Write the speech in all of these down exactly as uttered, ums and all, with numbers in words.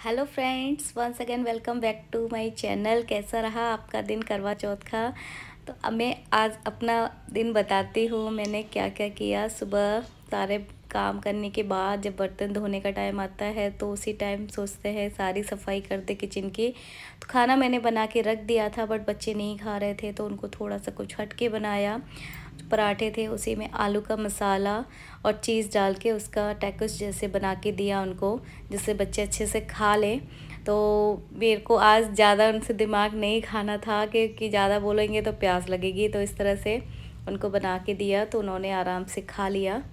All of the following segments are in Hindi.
Hello friends, once again welcome back to my channel. कैसा रहा आपका दिन करवा चौथ का? तो अब मैं आज अपना दिन बताती हूँ मैंने क्या क्या किया। सुबह सारे काम करने के बाद जब बर्तन धोने का टाइम आता है तो उसी टाइम सोचते हैं सारी सफाई कर दे किचन की। तो खाना मैंने बना के रख दिया था, बट बच्चे नहीं खा रहे थे तो उनको थोड़ा सा कुछ हट के बनाया। पराठे थे, उसी में आलू का मसाला और चीज़ डाल के उसका टैकोस जैसे बना के दिया उनको, जिससे बच्चे अच्छे से खा लें। तो मेरे को आज ज़्यादा उनसे दिमाग नहीं खाना था क्योंकि ज़्यादा बोलेंगे तो प्यास लगेगी, तो इस तरह से उनको बना के दिया तो उन्होंने आराम से खा लिया।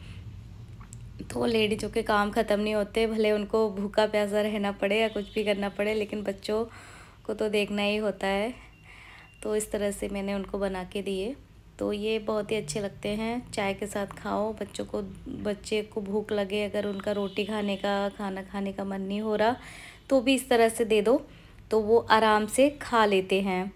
तो लेडीज़ों के काम ख़त्म नहीं होते, भले उनको भूखा प्यासा रहना पड़े या कुछ भी करना पड़े, लेकिन बच्चों को तो देखना ही होता है। तो इस तरह से मैंने उनको बना के दिए। तो ये बहुत ही अच्छे लगते हैं, चाय के साथ खाओ। बच्चों को बच्चे को भूख लगे, अगर उनका रोटी खाने का खाना खाने का मन नहीं हो रहा तो भी इस तरह से दे दो तो वो आराम से खा लेते हैं।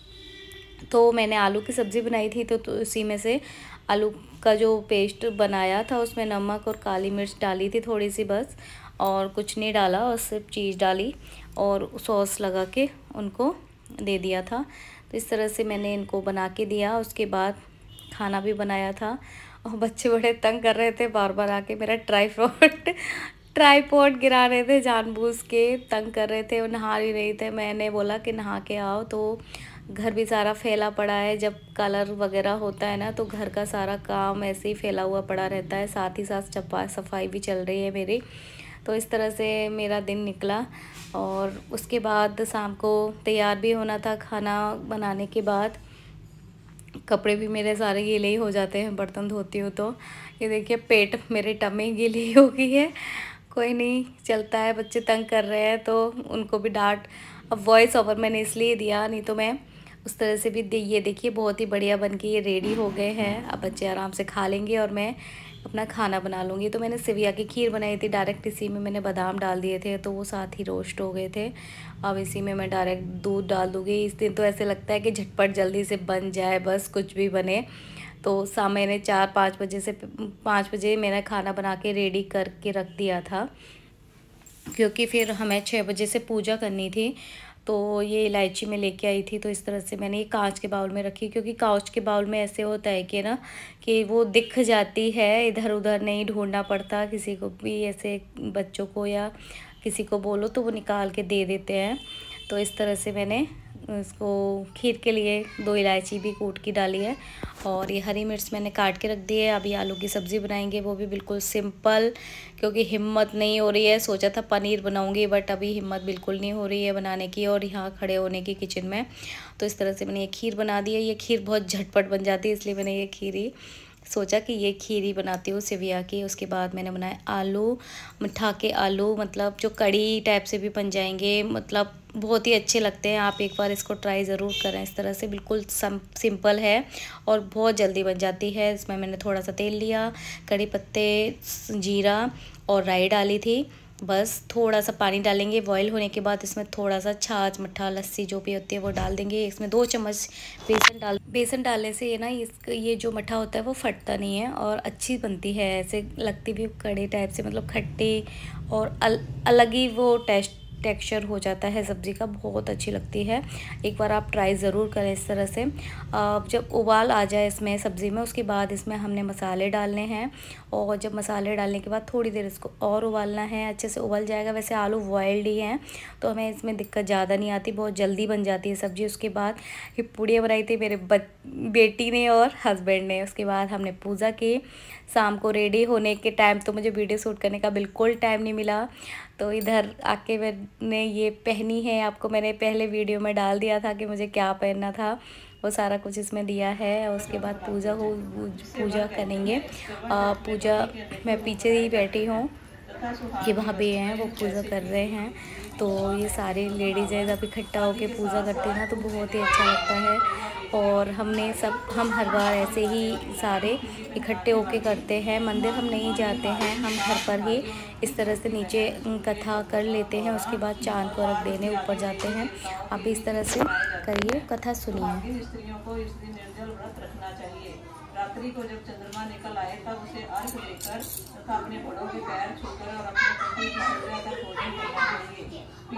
तो मैंने आलू की सब्ज़ी बनाई थी तो, तो उसी में से आलू का जो पेस्ट बनाया था उसमें नमक और काली मिर्च डाली थी थोड़ी सी बस, और कुछ नहीं डाला, और सिर्फ चीज़ डाली और सॉस लगा के उनको दे दिया था। तो इस तरह से मैंने इनको बना के दिया। उसके बाद खाना भी बनाया था और बच्चे बड़े तंग कर रहे थे, बार बार आके मेरा ट्राईपॉड ट्राईपॉड गिरा रहे थे, जानबूझ के तंग कर रहे थे। वो नहा ही नहीं थे। मैंने बोला कि नहा के आओ, तो घर भी सारा फैला पड़ा है। जब कलर वगैरह होता है ना तो घर का सारा काम ऐसे ही फैला हुआ पड़ा रहता है, साथ ही साथ चपा सफाई भी चल रही है मेरी। तो इस तरह से मेरा दिन निकला। और उसके बाद शाम को तैयार भी होना था। खाना बनाने के बाद कपड़े भी मेरे सारे गीले ही हो जाते हैं बर्तन धोती हूँ तो। ये देखिए पेट मेरे टमी गीली हो गई है। कोई नहीं, चलता है, बच्चे तंग कर रहे हैं तो उनको भी डांट। अब वॉइस ओवर मैंने इसलिए दिया, नहीं तो मैं उस तरह से भी दे। ये देखिए बहुत ही बढ़िया बन के ये रेडी हो गए हैं। अब बच्चे आराम से खा लेंगे और मैं अपना खाना बना लूँगी। तो मैंने सेविया की खीर बनाई थी, डायरेक्ट इसी में मैंने बादाम डाल दिए थे तो वो साथ ही रोस्ट हो गए थे। अब इसी में मैं डायरेक्ट दूध डाल दूँगी। इस दिन तो ऐसे लगता है कि झटपट जल्दी से बन जाए, बस कुछ भी बने। तो शाम मैंने चार पाँच बजे से पाँच बजे मेरा खाना बना के रेडी करके रख दिया था, क्योंकि फिर हमें छः बजे से पूजा करनी थी। तो ये इलायची में लेके आई थी, तो इस तरह से मैंने ये कांच के बाउल में रखी, क्योंकि कांच के बाउल में ऐसे होता है कि ना कि वो दिख जाती है, इधर उधर नहीं ढूंढना पड़ता। किसी को भी ऐसे बच्चों को या किसी को बोलो तो वो निकाल के दे देते हैं। तो इस तरह से मैंने इसको खीर के लिए दो इलायची भी कूट की डाली है, और ये हरी मिर्च मैंने काट के रख दी है। अभी आलू की सब्ज़ी बनाएंगे, वो भी बिल्कुल सिंपल, क्योंकि हिम्मत नहीं हो रही है। सोचा था पनीर बनाऊंगी, बट अभी हिम्मत बिल्कुल नहीं हो रही है बनाने की और यहाँ खड़े होने की किचन में। तो इस तरह से मैंने ये खीर बना दी है। ये खीर बहुत झटपट बन जाती है, इसलिए मैंने ये खीर ही सोचा कि ये खीर ही बनाती हूँ सेविया की। उसके बाद मैंने बनाए आलू, मिठा के आलू, मतलब जो कड़ी टाइप से भी बन जाएंगे, मतलब बहुत ही अच्छे लगते हैं। आप एक बार इसको ट्राई ज़रूर करें। इस तरह से बिल्कुल सिंपल है और बहुत जल्दी बन जाती है। इसमें मैंने थोड़ा सा तेल लिया, कड़ी पत्ते, जीरा और राई डाली थी। बस थोड़ा सा पानी डालेंगे, बॉईल होने के बाद इसमें थोड़ा सा छाछ, मट्ठा, लस्सी जो भी होती है वो डाल देंगे। इसमें दो चम्मच बेसन डाल बेसन डालने से ये ना इस ये जो मट्ठा होता है वो फटता नहीं है और अच्छी बनती है। ऐसे लगती भी कड़ी टाइप से, मतलब खट्टी और अल, अलग ही वो टेस्ट टेक्सचर हो जाता है सब्ज़ी का, बहुत अच्छी लगती है। एक बार आप ट्राई ज़रूर करें इस तरह से। जब उबाल आ जाए इसमें सब्ज़ी में, उसके बाद इसमें हमने मसाले डालने हैं, और जब मसाले डालने के बाद थोड़ी देर इसको और उबालना है, अच्छे से उबल जाएगा। वैसे आलू बॉयल्ड ही हैं तो हमें इसमें दिक्कत ज़्यादा नहीं आती, बहुत जल्दी बन जाती है सब्ज़ी। उसके बाद ये पूड़ियाँ बनाई थी मेरे बेटी ने और हस्बैंड ने। उसके बाद हमने पूजा की। शाम को रेडी होने के टाइम तो मुझे वीडियो शूट करने का बिल्कुल टाइम नहीं मिला, तो इधर आके मैंने ये पहनी है। आपको मैंने पहले वीडियो में डाल दिया था कि मुझे क्या पहनना था, वो सारा कुछ इसमें दिया है। और उसके बाद पूजा हो पूजा करेंगे। आ, पूजा मैं पीछे ही बैठी हूँ, ये वहाँ पे हैं वो पूजा कर रहे हैं। तो ये सारी लेडीज़ जब इकट्ठा होकर पूजा करती हैं ना तो बहुत ही अच्छा लगता है। और हमने सब हम हर बार ऐसे ही सारे इकट्ठे होके करते हैं। मंदिर हम नहीं जाते हैं, हम घर पर ही इस तरह से नीचे कथा कर लेते हैं। उसके बाद चांद को रख देने ऊपर जाते हैं। आप भी इस तरह से करिए, कथा सुनिए। स्त्रियों को इस दिन निर्जल व्रत रखना चाहिए। रात्रि को जब चंद्रमा निकल आए तब उसे अर्घ देकर तथा अपने बड़ों के पैर छूकर और अपने पति की पूजा का भोजन करना चाहिए।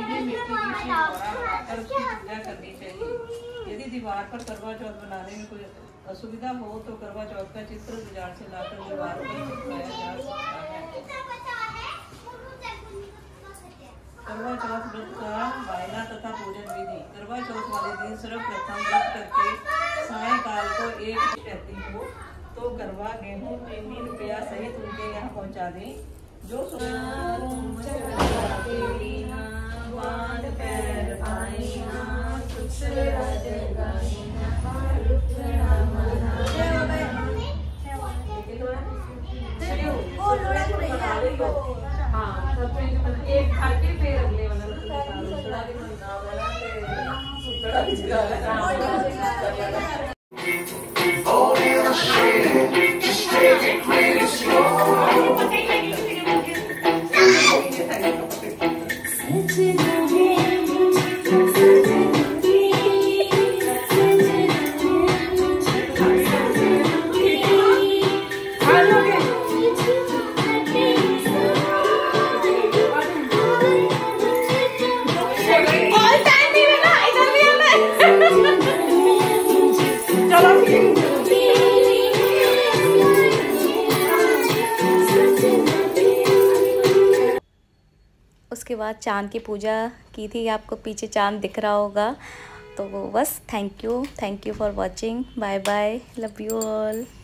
बनाकर उसकी पूजा करनी चाहिए। यदि दीवार पर करवा चौथ बनाने में कोई असुविधा हो तो करवा चौथ का चित्र बाजार से लाकर दीवार पर चिपकाया जा सकता है। करवा चौथ व्रत का वायना तथा पूजन विधि। करवा चौथ वाले दिन सर्वप्रथम व्रत करके सायंकाल को एक रहती हो तो करवा गेहूँ चीनी रुपया सहित उनके यहाँ पहुँचा दें। जो एक खाके फिर अगले वाला उसके बाद चांद की पूजा की थी, आपको पीछे चांद दिख रहा होगा। तो वो बस thank you thank you for watching. Bye bye, love you all.